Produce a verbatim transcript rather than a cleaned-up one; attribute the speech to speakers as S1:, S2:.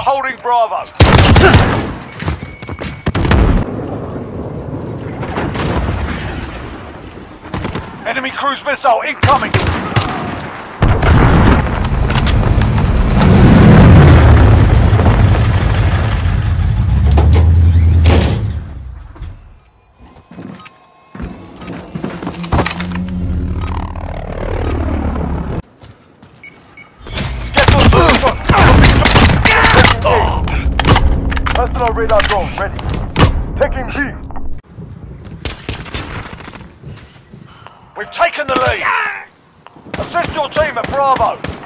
S1: holding Bravo. Enemy cruise missile incoming. Personal radar drone ready. Taking B. We've taken the lead. Assist your team at Bravo.